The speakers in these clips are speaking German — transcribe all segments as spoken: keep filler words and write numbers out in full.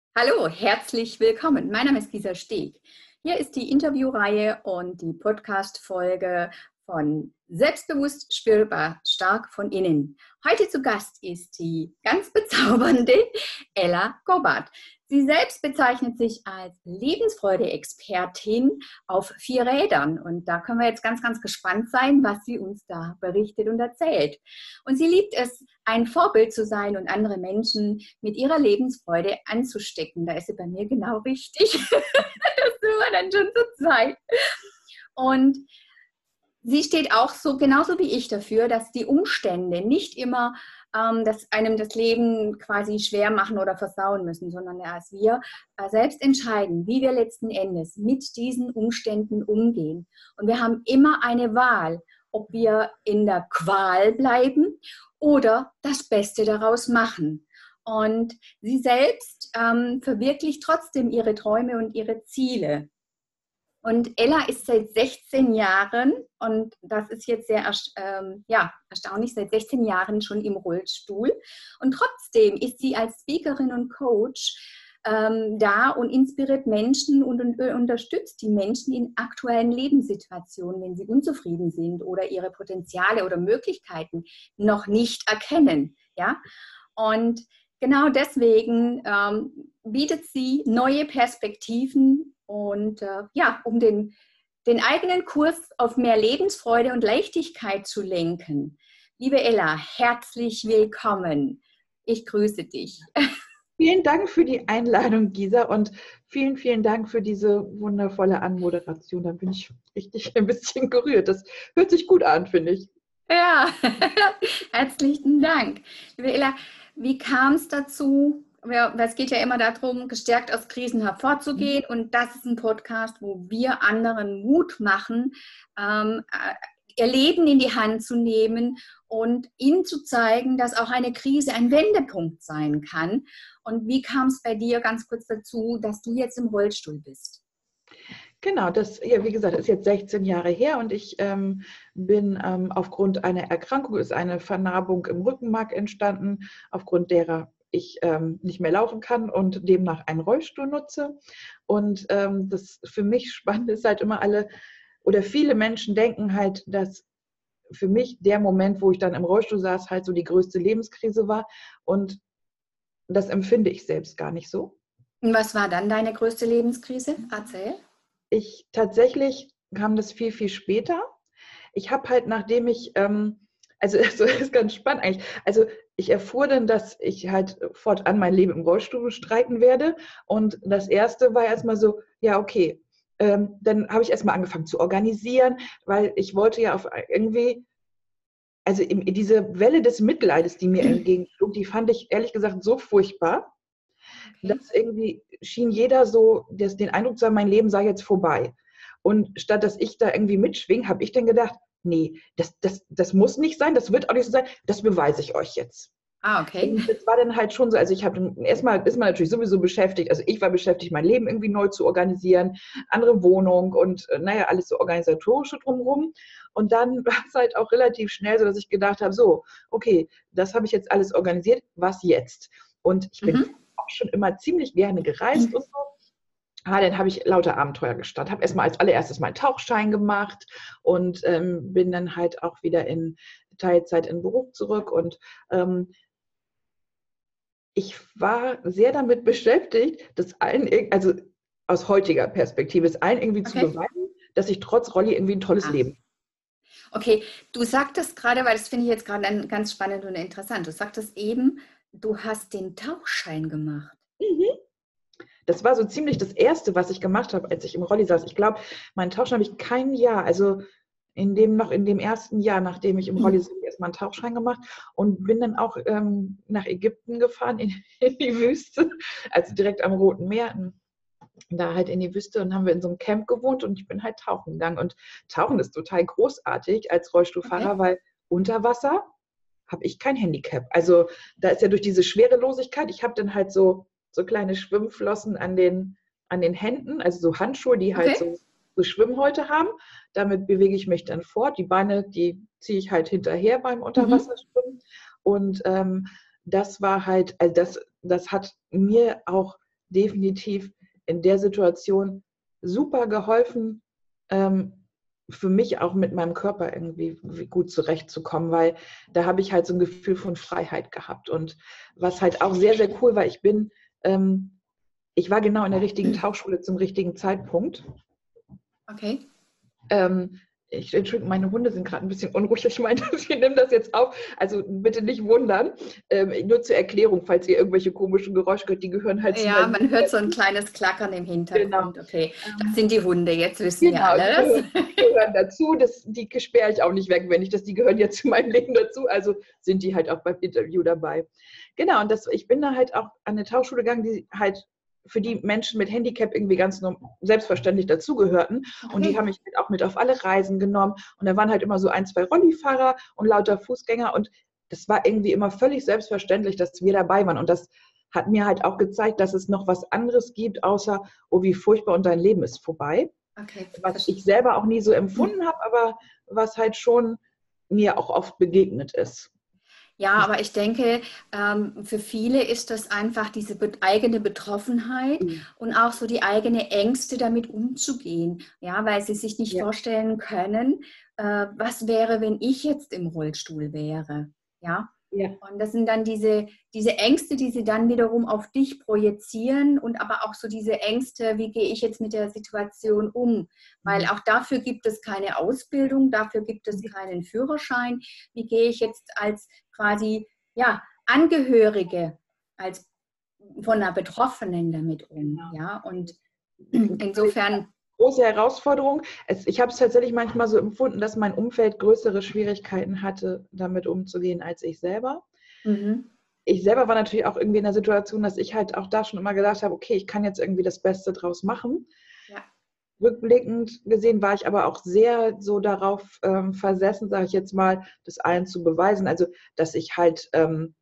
Hallo, herzlich willkommen. Mein Name ist Gisa Steg. Hier ist die Interviewreihe und die Podcast-Folge von Selbstbewusst, spürbar, stark von innen. Heute zu Gast ist die ganz bezaubernde Ella Gobbard. Sie selbst bezeichnet sich als Lebensfreude-Expertin auf vier Rädern. Und da können wir jetzt ganz, ganz gespannt sein, was sie uns da berichtet und erzählt. Und sie liebt es, ein Vorbild zu sein und andere Menschen mit ihrer Lebensfreude anzustecken. Da ist sie bei mir genau richtig. Das sind wir dann schon zu zweit. Und sie steht auch so, genauso wie ich dafür, dass die Umstände nicht immer ähm, dass einem das Leben quasi schwer machen oder versauen müssen, sondern dass wir äh, selbst entscheiden, wie wir letzten Endes mit diesen Umständen umgehen. Und wir haben immer eine Wahl, ob wir in der Qual bleiben oder das Beste daraus machen. Und sie selbst ähm, verwirklicht trotzdem ihre Träume und ihre Ziele. Und Ella ist seit sechzehn Jahren, und das ist jetzt sehr ähm, ja, erstaunlich, seit sechzehn Jahren schon im Rollstuhl. Und trotzdem ist sie als Speakerin und Coach ähm, da und inspiriert Menschen und, und äh, unterstützt die Menschen in aktuellen Lebenssituationen, wenn sie unzufrieden sind oder ihre Potenziale oder Möglichkeiten noch nicht erkennen. Ja? Und genau deswegen ähm, bietet sie neue Perspektiven und äh, ja, um den, den eigenen Kurs auf mehr Lebensfreude und Leichtigkeit zu lenken. Liebe Ella, herzlich willkommen. Ich grüße dich. Vielen Dank für die Einladung, Gisa, und vielen, vielen Dank für diese wundervolle Anmoderation. Da bin ich richtig ein bisschen gerührt. Das hört sich gut an, finde ich. Ja, herzlichen Dank. Liebe Ella, wie kam es dazu? Es geht ja immer darum, gestärkt aus Krisen hervorzugehen. Und das ist ein Podcast, wo wir anderen Mut machen, ähm, ihr Leben in die Hand zu nehmen und ihnen zu zeigen, dass auch eine Krise ein Wendepunkt sein kann. Und wie kam es bei dir ganz kurz dazu, dass du jetzt im Rollstuhl bist? Genau, das, ja, wie gesagt, ist jetzt sechzehn Jahre her und ich ähm, bin ähm, aufgrund einer Erkrankung, ist eine Vernarbung im Rückenmark entstanden, aufgrund derer ich ähm, nicht mehr laufen kann und demnach einen Rollstuhl nutze. Und ähm, das für mich Spannende ist halt immer alle, oder viele Menschen denken halt, dass für mich der Moment, wo ich dann im Rollstuhl saß, halt so die größte Lebenskrise war. Und das empfinde ich selbst gar nicht so. Und was war dann deine größte Lebenskrise? Erzähl. Ich tatsächlich kam das viel, viel später. Ich habe halt, nachdem ich, ähm, also das ist ganz spannend eigentlich, also ich erfuhr dann, dass ich halt fortan mein Leben im Rollstuhl bestreiten werde. Und das Erste war erstmal so, ja, okay, ähm, dann habe ich erstmal angefangen zu organisieren, weil ich wollte ja auf irgendwie, also in, in diese Welle des Mitleides, die mir entgegenschlug, die fand ich ehrlich gesagt so furchtbar, Okay. dass irgendwie schien jeder so das, den Eindruck zu haben, mein Leben sei jetzt vorbei. Und statt dass ich da irgendwie mitschwinge, habe ich dann gedacht, nee, das, das, das muss nicht sein, das wird auch nicht so sein, das beweise ich euch jetzt. Ah, okay. Und das war dann halt schon so, also ich habe erstmal ist man natürlich sowieso beschäftigt, also ich war beschäftigt, mein Leben irgendwie neu zu organisieren, andere Wohnung und naja, alles so organisatorische drumherum. Und dann war es halt auch relativ schnell so, dass ich gedacht habe, so, okay, das habe ich jetzt alles organisiert, was jetzt? Und ich bin Mhm. auch schon immer ziemlich gerne gereist und so. Ah, dann habe ich lauter Abenteuer gestartet. Habe erstmal als allererstes meinen Tauchschein gemacht und ähm, bin dann halt auch wieder in Teilzeit in den Beruf zurück. Und ähm, ich war sehr damit beschäftigt, das allen, also aus heutiger Perspektive, es allen irgendwie Okay. zu beweisen, dass ich trotz Rolli irgendwie ein tolles Ah. Leben habe. Okay, du sagtest gerade, weil das finde ich jetzt gerade ganz spannend und interessant, du sagtest eben, du hast den Tauchschein gemacht. Mhm. Das war so ziemlich das Erste, was ich gemacht habe, als ich im Rolli saß. Ich glaube, meinen Tauchschein habe ich kein Jahr, also in dem, noch in dem ersten Jahr, nachdem ich im Rolli saß, erstmal einen Tauchschein gemacht und bin dann auch ähm, nach Ägypten gefahren, in, in die Wüste, also direkt am Roten Meer, da halt in die Wüste, und haben wir in so einem Camp gewohnt und ich bin halt tauchen gegangen. Und Tauchen ist total großartig als Rollstuhlfahrer, Okay. weil unter Wasser habe ich kein Handicap. Also da ist ja durch diese Schwerelosigkeit, ich habe dann halt so, so kleine Schwimmflossen an den, an den Händen, also so Handschuhe, die halt Okay. so, so Schwimmhäute haben. Damit bewege ich mich dann fort. Die Beine, die ziehe ich halt hinterher beim Unterwasserschwimmen. Und ähm, das war halt, also das, das hat mir auch definitiv in der Situation super geholfen, ähm, für mich auch mit meinem Körper irgendwie gut zurechtzukommen, weil da habe ich halt so ein Gefühl von Freiheit gehabt. Und was halt auch sehr, sehr cool war, ich bin, ähm, ich war genau in der richtigen Tauchschule zum richtigen Zeitpunkt. Okay. Ähm, ich, Entschuldigung, meine Hunde sind gerade ein bisschen unruhig. Ich meine, wir nehmen das jetzt auf. Also bitte nicht wundern. Ähm, nur zur Erklärung, falls ihr irgendwelche komischen Geräusche hört, die gehören halt zu Ja, meinem man hört so ein kleines Klackern im Hintergrund. Genau. Okay, das Ähm, sind die Hunde, jetzt wissen wir genau, die alles. gehören, die gehören dazu. Das, die sperre ich auch nicht weg, wenn ich das, die gehören ja zu meinem Leben dazu. Also sind die halt auch beim Interview dabei. Genau, und das, ich bin da halt auch an eine Tauchschule gegangen, die halt für die Menschen mit Handicap irgendwie ganz selbstverständlich dazugehörten. Okay. Und die haben mich halt auch mit auf alle Reisen genommen. Und da waren halt immer so ein, zwei Rollifahrer und lauter Fußgänger. Und das war irgendwie immer völlig selbstverständlich, dass wir dabei waren. Und das hat mir halt auch gezeigt, dass es noch was anderes gibt, außer, oh, wie furchtbar und dein Leben ist vorbei. Okay. Was ich selber auch nie so empfunden habe, aber was halt schon mir auch oft begegnet ist. Ja, aber ich denke, ähm, für viele ist das einfach diese be- eigene Betroffenheit Mhm. und auch so die eigene Ängste, damit umzugehen. Ja, weil sie sich nicht Ja. vorstellen können, äh, was wäre, wenn ich jetzt im Rollstuhl wäre. Ja. Ja. Und das sind dann diese, diese Ängste, die sie dann wiederum auf dich projizieren und aber auch so diese Ängste, wie gehe ich jetzt mit der Situation um? Weil auch dafür gibt es keine Ausbildung, dafür gibt es keinen Führerschein. Wie gehe ich jetzt als quasi ja, Angehörige, als von einer Betroffenen damit um? Ja, und insofern... Große Herausforderung. Es, ich habe es tatsächlich manchmal so empfunden, dass mein Umfeld größere Schwierigkeiten hatte, damit umzugehen, als ich selber. Mhm. Ich selber war natürlich auch irgendwie in der Situation, dass ich halt auch da schon immer gedacht habe, okay, ich kann jetzt irgendwie das Beste draus machen. Ja. Rückblickend gesehen war ich aber auch sehr so darauf ähm, versessen, sage ich jetzt mal, das allen zu beweisen. Also, dass ich halt ähm,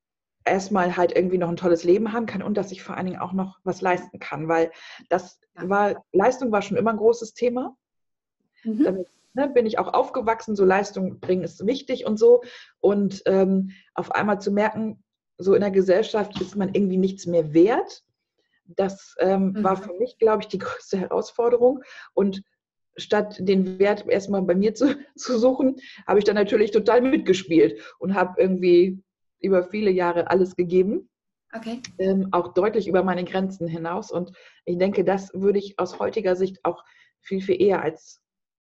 erstmal halt irgendwie noch ein tolles Leben haben kann und dass ich vor allen Dingen auch noch was leisten kann, weil das Ja. war, Leistung war schon immer ein großes Thema. Mhm. Damit ne, bin ich auch aufgewachsen, so Leistung bringen ist wichtig und so. Und ähm, auf einmal zu merken, so in der Gesellschaft ist man irgendwie nichts mehr wert. Das ähm, Mhm. war für mich, glaube ich, die größte Herausforderung. Und statt den Wert erstmal bei mir zu, zu suchen, habe ich dann natürlich total mitgespielt und habe irgendwie über viele Jahre alles gegeben. Okay. Ähm, auch deutlich über meine Grenzen hinaus. Und ich denke, das würde ich aus heutiger Sicht auch viel, viel eher als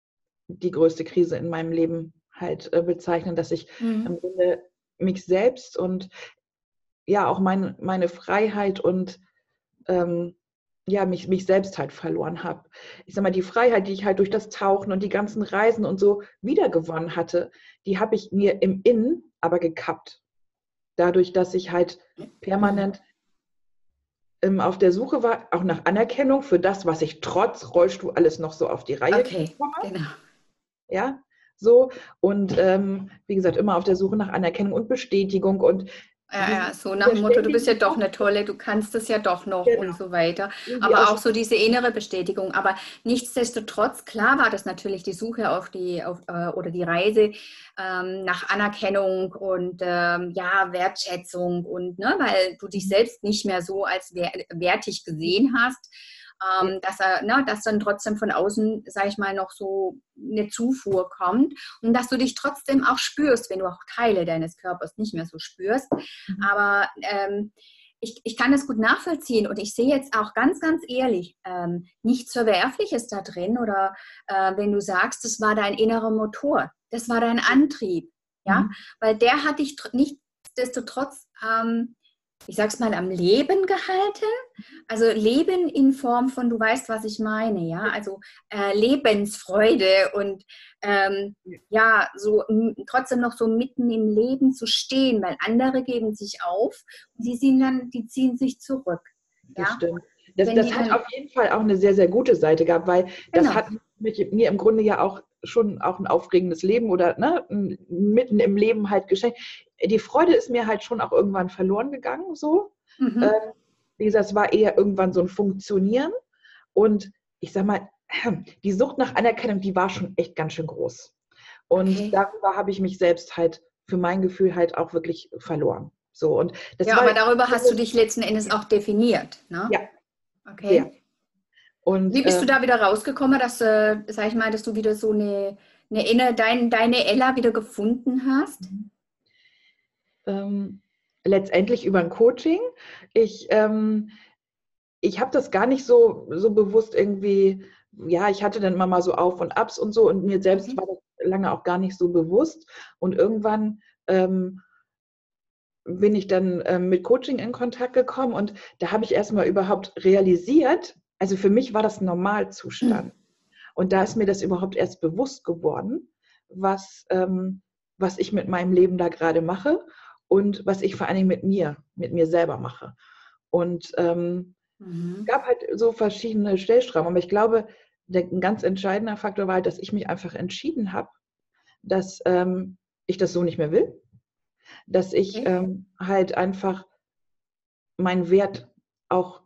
die größte Krise in meinem Leben halt äh, bezeichnen, dass ich Mhm. im Grunde mich selbst und ja auch mein, meine Freiheit und ähm, ja, mich, mich selbst halt verloren habe. Ich sag mal, die Freiheit, die ich halt durch das Tauchen und die ganzen Reisen und so wiedergewonnen hatte, die habe ich mir im Innen aber gekappt. Dadurch, dass ich halt permanent ähm, auf der Suche war, auch nach Anerkennung für das, was ich trotz Rollstuhl alles noch so auf die Reihe Okay, bekomme. genau. Ja, so. Und ähm, wie gesagt, immer auf der Suche nach Anerkennung und Bestätigung und Ja, diese, ja, so nach dieser dem Motto, du bist ja ständigen doch Druck, eine tolle, du kannst es ja doch noch genau, und so weiter. irgendwie Aber aus, auch so diese innere Bestätigung. Aber nichtsdestotrotz, klar war das natürlich die Suche auf die, auf, äh, oder die Reise ähm, nach Anerkennung und ähm, ja, Wertschätzung und ne, weil du dich selbst nicht mehr so als wer wertig gesehen hast. Ähm, dass, er, ne, dass dann trotzdem von außen, sag ich mal, noch so eine Zufuhr kommt und dass du dich trotzdem auch spürst, wenn du auch Teile deines Körpers nicht mehr so spürst. Aber ähm, ich, ich kann das gut nachvollziehen und ich sehe jetzt auch ganz, ganz ehrlich ähm, nichts Verwerfliches da drin oder äh, wenn du sagst, das war dein innerer Motor, das war dein Antrieb, ja, Mhm. weil der hat dich nichtsdestotrotz ähm, ich sag's mal, am Leben gehalten. Also Leben in Form von, du weißt, was ich meine, ja, also äh, Lebensfreude und ähm, ja, so m, trotzdem noch so mitten im Leben zu stehen, weil andere geben sich auf und die ziehen dann, die ziehen sich zurück. Das Ja, stimmt. Das, wenn die das hat dann, auf jeden Fall auch eine sehr, sehr gute Seite gehabt, weil das genau, hat mich, mir im Grunde ja auch schon auch ein aufregendes Leben oder ne, mitten im Leben halt geschenkt. Die Freude ist mir halt schon auch irgendwann verloren gegangen, so. mhm. Ähm, wie gesagt, es war eher irgendwann so ein Funktionieren. Und ich sag mal, die Sucht nach Anerkennung, die war schon echt ganz schön groß. Und Okay. darüber habe ich mich selbst halt für mein Gefühl halt auch wirklich verloren. So, und das Ja, war, aber darüber hast du dich letzten Endes auch definiert, ne? ja, Okay. Und, wie bist äh, du da wieder rausgekommen, dass, äh, sag ich mal, dass du wieder so eine, eine inne, dein, deine Ella wieder gefunden hast? ähm, letztendlich über ein Coaching. Ich, ähm, ich habe das gar nicht so, so bewusst irgendwie, ja, ich hatte dann immer mal so Auf und Abs und so und mir selbst Mhm. war das lange auch gar nicht so bewusst. Und irgendwann ähm, bin ich dann ähm, mit Coaching in Kontakt gekommen und da habe ich erstmal überhaupt realisiert, also für mich war das ein Normalzustand. Und da ist mir das überhaupt erst bewusst geworden, was, ähm, was ich mit meinem Leben da gerade mache und was ich vor allen Dingen mit mir, mit mir selber mache. Und ähm, es Mhm. gab halt so verschiedene Stellschrauben, aber ich glaube, der, ein ganz entscheidender Faktor war halt, dass ich mich einfach entschieden habe, dass ähm, ich das so nicht mehr will, dass ich Okay. ähm, halt einfach meinen Wert auch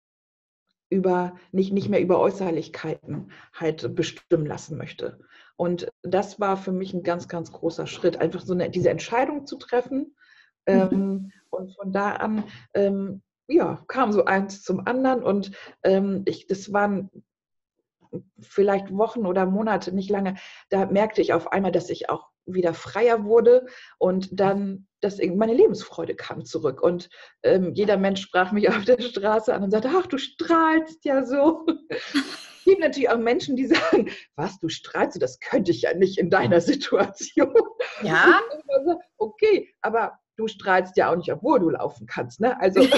über, nicht, nicht mehr über Äußerlichkeiten halt bestimmen lassen möchte. Und das war für mich ein ganz, ganz großer Schritt, einfach so eine, diese Entscheidung zu treffen. Mhm. Ähm, und von da an, ähm, ja, kam so eins zum anderen und ähm, ich, das waren vielleicht Wochen oder Monate, nicht lange, da merkte ich auf einmal, dass ich auch wieder freier wurde und dann, dass meine Lebensfreude kam zurück. Und ähm, jeder Mensch sprach mich auf der Straße an und sagte, ach, du strahlst ja so. Es gibt natürlich auch Menschen, die sagen, was, du strahlst, das könnte ich ja nicht in deiner Situation. Und Ja, ich immer so, okay, aber du strahlst ja auch nicht, obwohl du laufen kannst. Ne? Also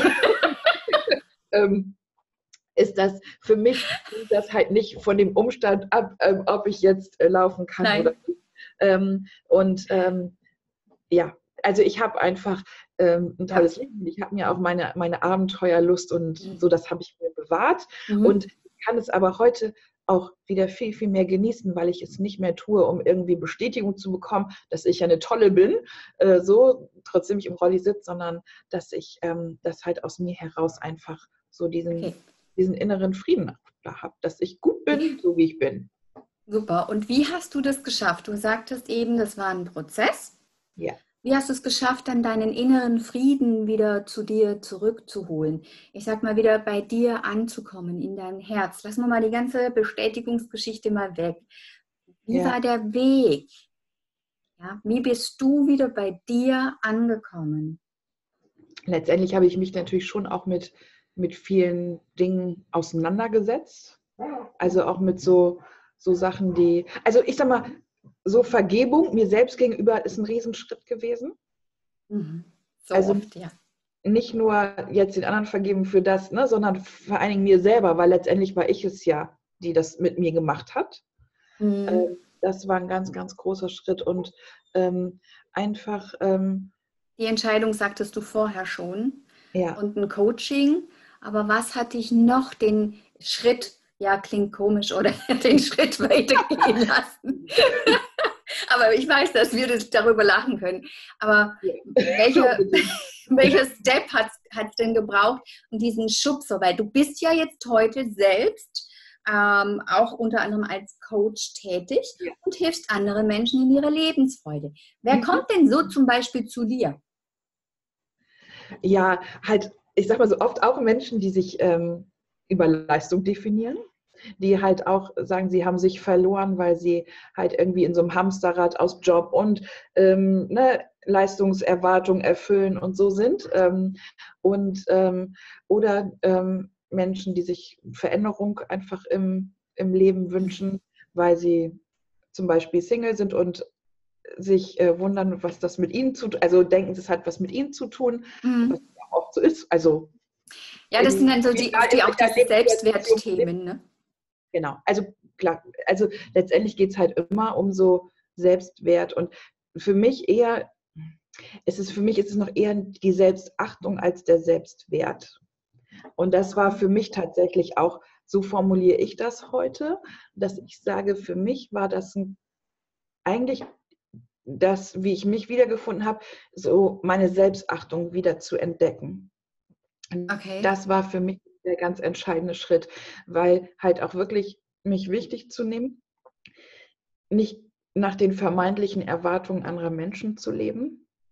ähm, ist das für mich hängt das halt nicht von dem Umstand ab, ähm, ob ich jetzt äh, laufen kann oder nein. nicht. Ähm, und ähm, ja, also ich habe einfach ähm, ein Ja. tolles Leben. Ich habe mir auch meine, meine Abenteuerlust und Mhm. so, das habe ich mir bewahrt. Und Mhm. ich kann es aber heute auch wieder viel, viel mehr genießen, weil ich es nicht mehr tue, um irgendwie Bestätigung zu bekommen, dass ich eine tolle bin, äh, so, trotzdem ich im Rolli sitze, sondern dass ich ähm, das halt aus mir heraus einfach so Okay. diesen, diesen inneren Frieden da habe, dass ich gut Okay. bin, so wie ich bin. Super. Und wie hast du das geschafft? Du sagtest eben, das war ein Prozess. Ja, Wie hast du es geschafft, dann deinen inneren Frieden wieder zu dir zurückzuholen? Ich sag mal, wieder bei dir anzukommen, in dein Herz. Lassen wir mal die ganze Bestätigungsgeschichte mal weg. Wie war ja. der Weg? Ja, wie bist du wieder bei dir angekommen? Letztendlich habe ich mich natürlich schon auch mit, mit vielen Dingen auseinandergesetzt. Also auch mit so, so Sachen, die, also ich sag mal, so Vergebung mir selbst gegenüber ist ein Riesenschritt gewesen. Mhm. So Also oft, ja. nicht nur jetzt den anderen vergeben für das, ne, sondern vor allen Dingen mir selber, weil letztendlich war ich es ja, die das mit mir gemacht hat. Mhm. Ähm, das war ein ganz, ganz großer Schritt und ähm, einfach, ähm, Die Entscheidung sagtest du vorher schon ja, und ein Coaching. Aber was hat dich noch den Schritt, ja, klingt komisch, oder den Schritt weitergehen lassen? Aber ich weiß, dass wir das darüber lachen können. Aber ja. welche, Unbedingt. welcher Step hat es denn gebraucht und diesen Schubser? Weil du bist ja jetzt heute selbst ähm, auch unter anderem als Coach tätig Ja. und hilfst anderen Menschen in ihrer Lebensfreude. Wer Mhm. kommt denn so zum Beispiel zu dir? Ja, halt, ich sag mal so oft auch Menschen, die sich ähm, über Leistung definieren, die halt auch sagen, sie haben sich verloren, weil sie halt irgendwie in so einem Hamsterrad aus Job und ähm, ne, Leistungserwartungen erfüllen und so sind. Ähm, und ähm, oder ähm, Menschen, die sich Veränderung einfach im, im Leben wünschen, weil sie zum Beispiel Single sind und sich äh, wundern, was das mit ihnen zu tun, also denken, das hat was mit ihnen zu tun, was Mhm. ja auch so ist. Also Ja, das sind in, dann so die, egal in die auch welcher diese Lebenssituation wir sind. Selbstwertthemen, ne? Genau. Also klar, also letztendlich geht es halt immer um so Selbstwert und für mich eher, ist es für mich ist es noch eher die Selbstachtung als der Selbstwert. Und das war für mich tatsächlich auch, so formuliere ich das heute, dass ich sage, für mich war das ein, eigentlich das, wie ich mich wiedergefunden habe, so meine Selbstachtung wieder zu entdecken. Und Okay. das war für mich der ganz entscheidende Schritt, weil halt auch wirklich mich wichtig zu nehmen, nicht nach den vermeintlichen Erwartungen anderer Menschen zu leben,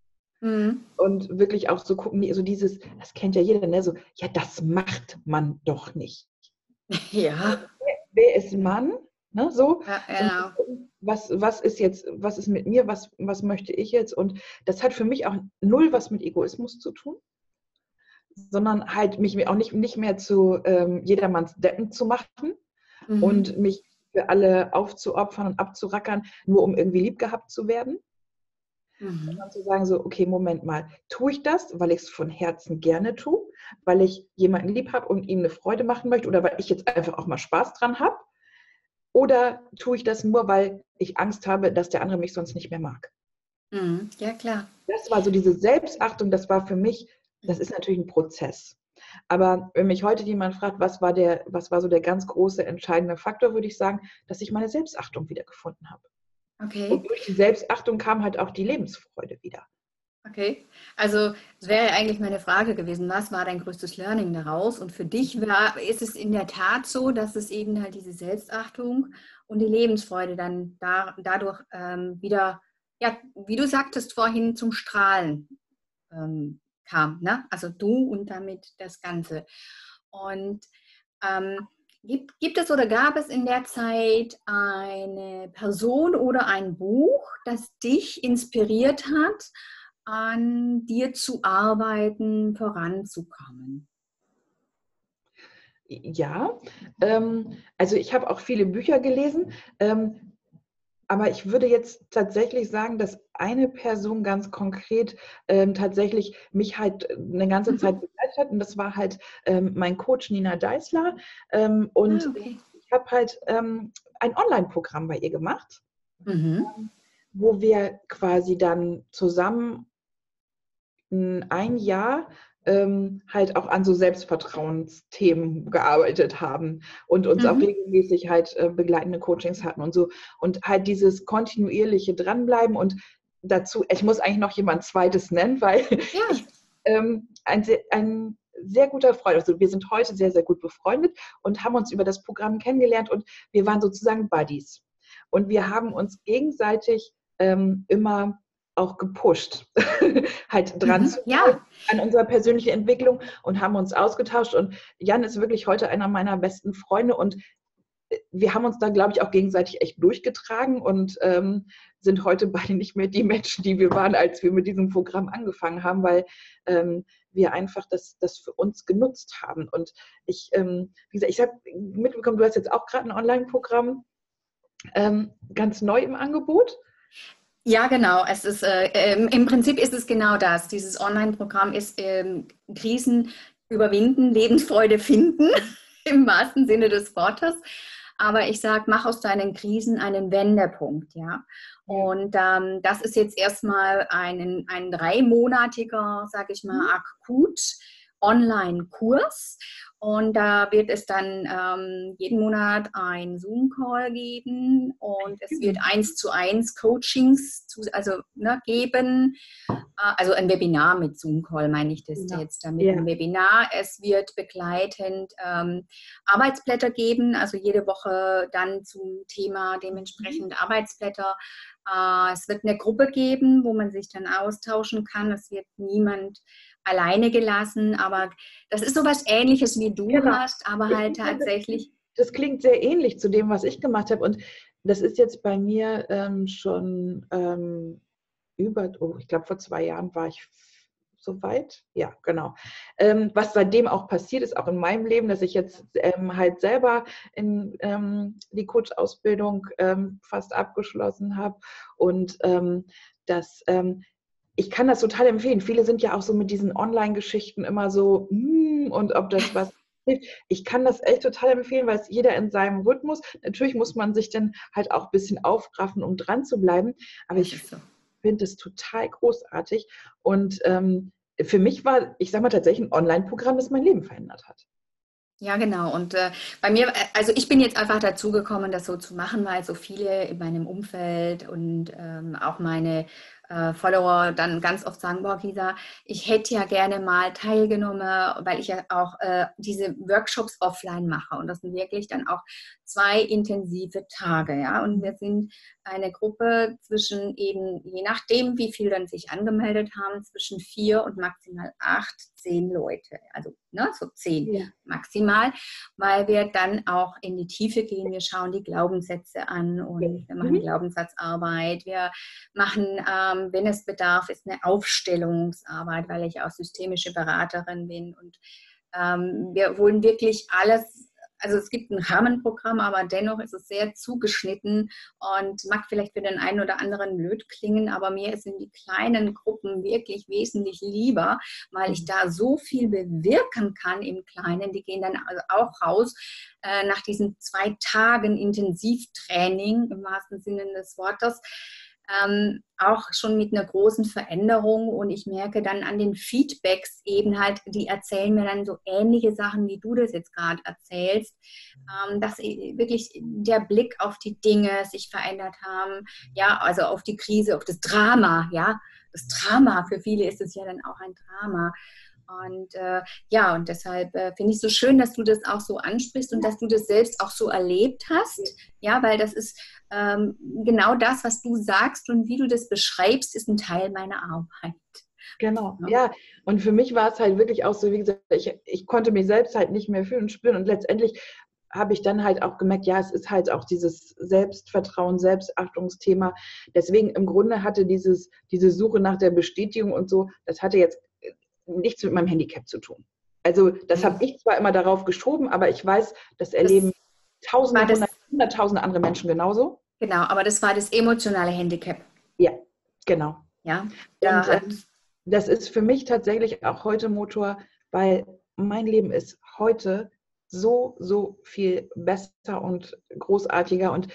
Mhm. Und wirklich auch so gucken, so dieses, das kennt ja jeder, ne? So, ja, das macht man doch nicht. Ja. Wer, wer ist Mann? Ne? So, Ja, sondern genau. gucken, was, was ist jetzt, was ist mit mir, was, was möchte ich jetzt? Und das hat für mich auch null was mit Egoismus zu tun, sondern halt mich auch nicht, nicht mehr zu ähm, jedermanns Deppen zu machen Mhm. und mich für alle aufzuopfern und abzurackern, nur um irgendwie lieb gehabt zu werden. Mhm. Sondern zu sagen so, okay, Moment mal, tue ich das, weil ich es von Herzen gerne tue, weil ich jemanden lieb habe und ihm eine Freude machen möchte oder weil ich jetzt einfach auch mal Spaß dran habe? Oder tue ich das nur, weil ich Angst habe, dass der andere mich sonst nicht mehr mag? Mhm. Ja, klar. Das war so diese Selbstachtung, das war für mich, das ist natürlich ein Prozess. Aber wenn mich heute jemand fragt, was war der, was war so der ganz große entscheidende Faktor, würde ich sagen, dass ich meine Selbstachtung wiedergefunden habe. Okay. Und durch die Selbstachtung kam halt auch die Lebensfreude wieder. Okay, also es wäre ja eigentlich meine Frage gewesen, was war dein größtes Learning daraus? Und für dich war, ist es in der Tat so, dass es eben halt diese Selbstachtung und die Lebensfreude dann da, dadurch ähm, wieder, ja, wie du sagtest vorhin, zum Strahlen ähm, kam, ne? Also du und damit das Ganze. Und ähm, gibt, gibt es oder gab es in der Zeit eine Person oder ein Buch, das dich inspiriert hat, an dir zu arbeiten, voranzukommen? Ja, ähm, also ich habe auch viele Bücher gelesen, ähm, aber ich würde jetzt tatsächlich sagen, dass eine Person ganz konkret ähm, tatsächlich mich halt eine ganze Zeit Mhm. begleitet hat und das war halt ähm, mein Coach Nina Deißler ähm, und Ah, okay. ich habe halt ähm, ein Online-Programm bei ihr gemacht, Mhm. wo wir quasi dann zusammen ein Jahr ähm, halt auch an so Selbstvertrauensthemen gearbeitet haben und uns auch Mhm. regelmäßig halt äh, begleitende Coachings hatten und so. Und halt dieses kontinuierliche Dranbleiben und dazu, ich muss eigentlich noch jemand Zweites nennen, weil Ja. ich ähm, ein, se- ein sehr guter Freund, also wir sind heute sehr, sehr gut befreundet und haben uns über das Programm kennengelernt und wir waren sozusagen Buddies. Und wir haben uns gegenseitig ähm, immer auch gepusht, halt dran Mhm. zu bleiben Ja. an unserer persönlichen Entwicklung und haben uns ausgetauscht. Und Jan ist wirklich heute einer meiner besten Freunde und wir haben uns da, glaube ich, auch gegenseitig echt durchgetragen und ähm, sind heute beide nicht mehr die Menschen, die wir waren, als wir mit diesem Programm angefangen haben, weil ähm, wir einfach das, das für uns genutzt haben. Und ich, ähm, wie gesagt, ich habe mitbekommen, du hast jetzt auch gerade ein Online-Programm ähm, ganz neu im Angebot. Ja, genau. Es ist, äh, ähm, im Prinzip ist es genau das. Dieses Online-Programm ist ähm, Krisen überwinden, Lebensfreude finden, im wahrsten Sinne des Wortes. Aber ich sage, mach aus deinen Krisen einen Wendepunkt, ja. Ja. Und ähm, das ist jetzt erstmal ein, ein dreimonatiger, sage ich mal, akut Online-Kurs. Und da wird es dann ähm, jeden Monat ein Zoom-Call geben und es wird eins zu eins Coachings zu, also, ne, geben. Äh, Also ein Webinar mit Zoom-Call meine ich das Genau. jetzt damit. Ja. Ein Webinar. Es wird begleitend ähm, Arbeitsblätter geben, also jede Woche dann zum Thema dementsprechend Arbeitsblätter. Äh, es wird eine Gruppe geben, wo man sich dann austauschen kann. Es wird niemand alleine gelassen, aber das ist sowas Ähnliches wie du Genau. hast, aber Ich halt muss sagen, das klingt, tatsächlich. das klingt sehr ähnlich zu dem, was ich gemacht habe. Und das ist jetzt bei mir ähm, schon ähm, über, oh, ich glaube, vor zwei Jahren war ich so weit. Ja, genau. Ähm, was seitdem auch passiert ist, auch in meinem Leben, dass ich jetzt ähm, halt selber in ähm, die Coach-Ausbildung ähm, fast abgeschlossen habe und ähm, dass ähm, ich kann das total empfehlen. Viele sind ja auch so mit diesen Online-Geschichten immer so, hm, und ob das was hilft. Ich kann das echt total empfehlen, weil es jeder in seinem Rhythmus. Natürlich muss man sich dann halt auch ein bisschen aufraffen, um dran zu bleiben. Aber Es ich ist so. finde es total großartig. Und ähm, für mich war, ich sage mal, tatsächlich ein Online-Programm, das mein Leben verändert hat. Ja, genau. Und äh, bei mir, äh, also ich bin jetzt einfach dazu gekommen, das so zu machen, weil so viele in meinem Umfeld und ähm, auch meine äh, Follower dann ganz oft sagen, boah, Gisa, ich hätte ja gerne mal teilgenommen, weil ich ja auch äh, diese Workshops offline mache. Und das sind wirklich dann auch zwei intensive Tage. Ja? Und wir sind eine Gruppe zwischen eben, je nachdem, wie viel dann sich angemeldet haben, zwischen vier und maximal acht, zehn Leute. Also ne, so zehn Ja. maximal, weil wir dann auch in die Tiefe gehen. Wir schauen die Glaubenssätze an und wir machen Mhm. Glaubenssatzarbeit. Wir machen, ähm, wenn es bedarf, ist eine Aufstellungsarbeit, weil ich auch systemische Beraterin bin. Und ähm, wir wollen wirklich alles, also es gibt ein Rahmenprogramm, aber dennoch ist es sehr zugeschnitten und mag vielleicht für den einen oder anderen blöd klingen, aber mir sind die kleinen Gruppen wirklich wesentlich lieber, weil ich da so viel bewirken kann im Kleinen. Die gehen dann also auch raus äh, nach diesen zwei Tagen Intensivtraining im wahrsten Sinne des Wortes. Ähm, auch schon mit einer großen Veränderung und ich merke dann an den Feedbacks eben halt, die erzählen mir dann so ähnliche Sachen, wie du das jetzt gerade erzählst, ähm, dass wirklich der Blick auf die Dinge sich verändert haben, ja, also auf die Krise, auf das Drama, ja, das Drama, für viele ist es ja dann auch ein Drama. Und äh, ja, und deshalb äh, finde ich es so schön, dass du das auch so ansprichst und dass du das selbst auch so erlebt hast. Ja, weil das ist ähm, genau das, was du sagst und wie du das beschreibst, ist ein Teil meiner Arbeit. Genau, Ja. ja. Und für mich war es halt wirklich auch so, wie gesagt, ich, ich konnte mich selbst halt nicht mehr fühlen und spüren. Und letztendlich habe ich dann halt auch gemerkt, ja, es ist halt auch dieses Selbstvertrauen, Selbstachtungsthema. Deswegen im Grunde hatte dieses, diese Suche nach der Bestätigung und so, das hatte jetzt nichts mit meinem Handicap zu tun. Also das habe ich zwar immer darauf geschoben, aber ich weiß, das erleben Das Tausende, war das, hundert, hunderttausende andere Menschen genauso. genau, aber das war das emotionale Handicap. Ja, genau. Ja, da Und hat, ähm, das ist für mich tatsächlich auch heute Motor, weil mein Leben ist heute so, so viel besser und großartiger. Und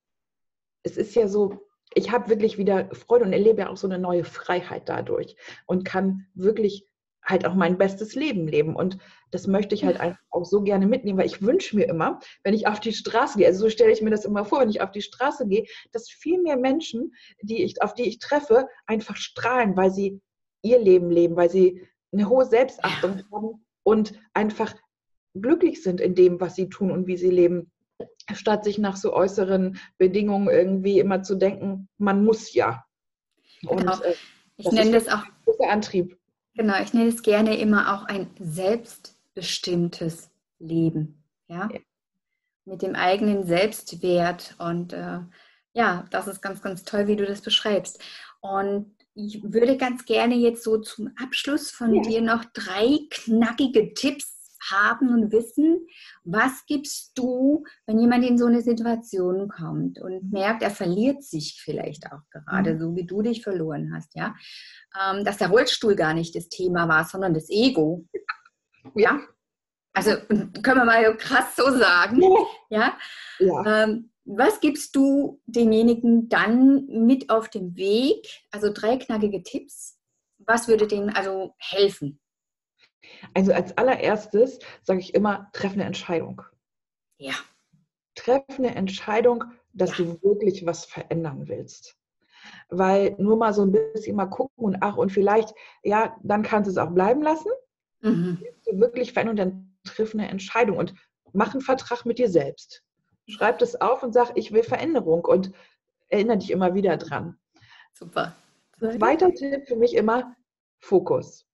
es ist ja so, ich habe wirklich wieder Freude und erlebe ja auch so eine neue Freiheit dadurch und kann wirklich halt auch mein bestes Leben leben. Und das möchte ich halt einfach auch so gerne mitnehmen, weil ich wünsche mir immer, wenn ich auf die Straße gehe, also so stelle ich mir das immer vor, wenn ich auf die Straße gehe, dass viel mehr Menschen, die ich, auf die ich treffe, einfach strahlen, weil sie ihr Leben leben, weil sie eine hohe Selbstachtung haben und einfach glücklich sind in dem, was sie tun und wie sie leben, statt sich nach so äußeren Bedingungen irgendwie immer zu denken, man muss ja. genau, Und äh, ich das ist nenne für das mich auch, ein großer Antrieb. genau, ich nenne es gerne immer auch ein selbstbestimmtes Leben. Ja, Ja. mit dem eigenen Selbstwert. Und äh, ja, das ist ganz, ganz toll, wie du das beschreibst. Und ich würde ganz gerne jetzt so zum Abschluss von Ja. dir noch drei knackige Tipps haben und wissen, was gibst du, wenn jemand in so eine Situation kommt und merkt, er verliert sich vielleicht auch gerade, Mhm. so wie du dich verloren hast, ja, ähm, dass der Rollstuhl gar nicht das Thema war, sondern das Ego, ja, also können wir mal krass so sagen, ja. Ja. Ähm, was gibst du denjenigen dann mit auf den Weg? Also drei knackige Tipps. Was würde denen also helfen? Also als allererstes sage ich immer, treff eine Entscheidung. Ja, Treff eine Entscheidung, dass ja, du wirklich was verändern willst. Weil nur mal so ein bisschen mal gucken und ach und vielleicht, ja, dann kannst du es auch bleiben lassen. mhm. Willst du wirklich verändern, dann triff eine Entscheidung und mach einen Vertrag mit dir selbst. Schreib das auf und sag, ich will Veränderung und erinnere dich immer wieder dran. Super. Zweiter Tipp für mich immer, Fokus.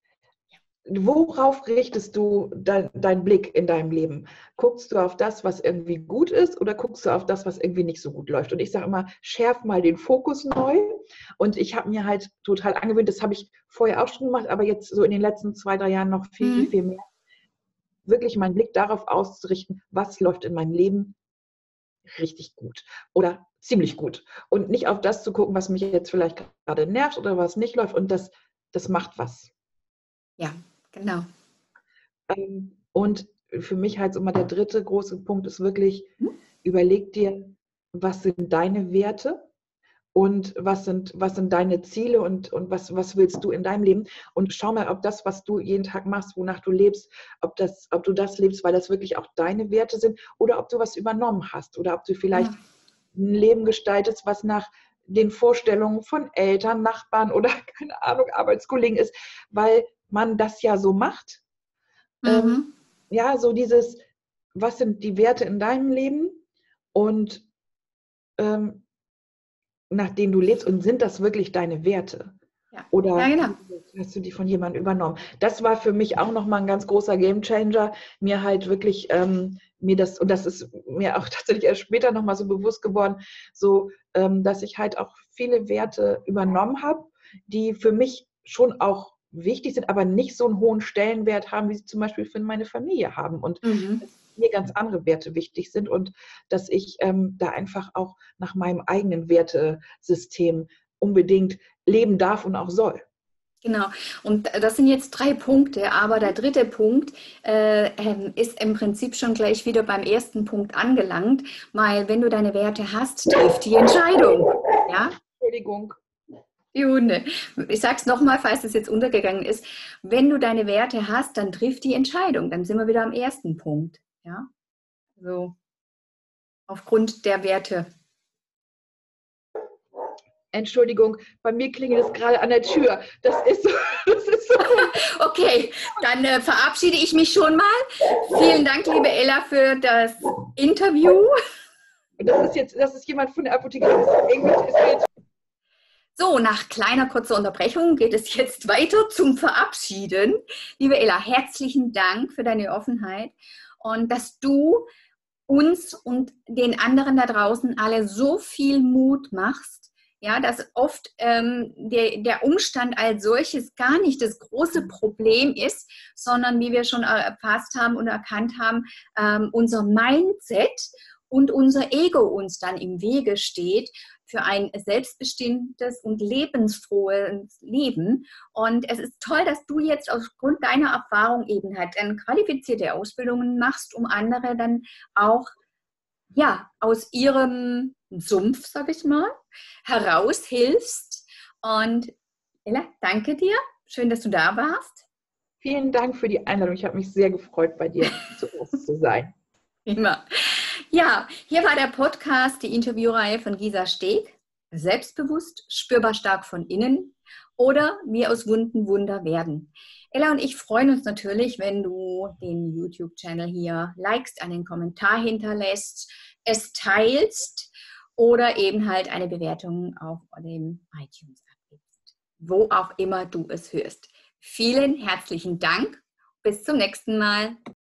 Worauf richtest du dein, deinen Blick in deinem Leben? Guckst du auf das, was irgendwie gut ist, oder guckst du auf das, was irgendwie nicht so gut läuft? Und ich sage immer, schärf mal den Fokus neu. Und ich habe mir halt total angewöhnt, das habe ich vorher auch schon gemacht, aber jetzt so in den letzten zwei, drei Jahren noch viel, Mhm. viel mehr, wirklich meinen Blick darauf auszurichten, was läuft in meinem Leben richtig gut oder ziemlich gut. Und nicht auf das zu gucken, was mich jetzt vielleicht gerade nervt oder was nicht läuft. Und das, das macht was. Ja, genau. Ähm, Und für mich halt so immer der dritte große Punkt ist wirklich, Mhm. überleg dir, was sind deine Werte und was sind, was sind deine Ziele und, und was, was willst du in deinem Leben? Und schau mal, ob das, was du jeden Tag machst, wonach du lebst, ob, das, ob du das lebst, weil das wirklich auch deine Werte sind oder ob du was übernommen hast oder ob du vielleicht Ja. ein Leben gestaltest, was nach den Vorstellungen von Eltern, Nachbarn oder, keine Ahnung, Arbeitskollegen ist, weil man das ja so macht. Mhm. Ähm, ja, so dieses, was sind die Werte in deinem Leben und ähm, nach denen du lebst und sind das wirklich deine Werte? Ja, ja, Oder genau. hast du die von jemandem übernommen? Das war für mich auch nochmal ein ganz großer Gamechanger, mir halt wirklich, ähm, mir das, und das ist mir auch tatsächlich erst später nochmal so bewusst geworden, so, ähm, dass ich halt auch viele Werte übernommen habe, die für mich schon auch wichtig sind, aber nicht so einen hohen Stellenwert haben, wie sie zum Beispiel für meine Familie haben. Und Mhm. mir ganz andere Werte wichtig sind und dass ich ähm, da einfach auch nach meinem eigenen Wertesystem unbedingt leben darf und auch soll. Genau, und das sind jetzt drei Punkte, aber der dritte Punkt äh, ähm, ist im Prinzip schon gleich wieder beim ersten Punkt angelangt, weil wenn du deine Werte hast, trifft die Entscheidung. Ja? Entschuldigung. Die Hunde. Ich sage es nochmal, falls es jetzt untergegangen ist. Wenn du deine Werte hast, dann trifft die Entscheidung. Dann sind wir wieder am ersten Punkt. Ja? So, aufgrund der Werte. Entschuldigung, bei mir klingelt es gerade an der Tür. Das ist so. Das ist so. Okay, dann äh, verabschiede ich mich schon mal. Vielen Dank, liebe Ella, für das Interview. Das ist jetzt, das ist jemand von der Apotheke. Das ist irgendwie, ist mir jetzt So, nach kleiner kurzer Unterbrechung geht es jetzt weiter zum Verabschieden. Liebe Ella, herzlichen Dank für deine Offenheit und dass du uns und den anderen da draußen alle so viel Mut machst, ja, dass oft ähm, der, der Umstand als solches gar nicht das große Problem ist, sondern wie wir schon erfasst haben und erkannt haben, ähm, unser Mindset und unser Ego uns dann im Wege steht für ein selbstbestimmtes und lebensfrohes Leben. Und es ist toll, dass du jetzt aufgrund deiner Erfahrung eben halt dann qualifizierte Ausbildungen machst, um andere dann auch ja, aus ihrem Sumpf, sag ich mal, heraushilfst. Und Ella, danke dir. Schön, dass du da warst. Vielen Dank für die Einladung. Ich habe mich sehr gefreut, bei dir zu Gast zu sein. Immer. Ja, hier war der Podcast, die Interviewreihe von Gisa Steg. Selbstbewusst, spürbar stark von innen oder wir aus Wunden Wunder werden. Ella und ich freuen uns natürlich, wenn du den YouTube-Channel hier likest, einen Kommentar hinterlässt, es teilst oder eben halt eine Bewertung auf dem iTunes abgibst, wo auch immer du es hörst. Vielen herzlichen Dank. Bis zum nächsten Mal.